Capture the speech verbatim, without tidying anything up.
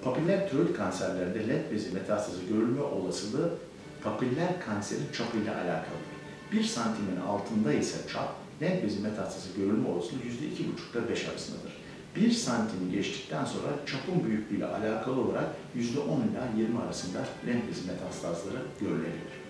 Papiller tiroid kanserlerinde lenf bezi metastazı görülme olasılığı papiller kanserin çapıyla alakalıdır. bir santimin altında ise çap, lenf bezi metastazı görülme olasılığı yüzde iki buçuk ile beş arasındadır. bir santimi geçtikten sonra çapın büyüklüğüyle alakalı olarak yüzde on ila yirmi arasında lenf bezi metastazları görülebilir.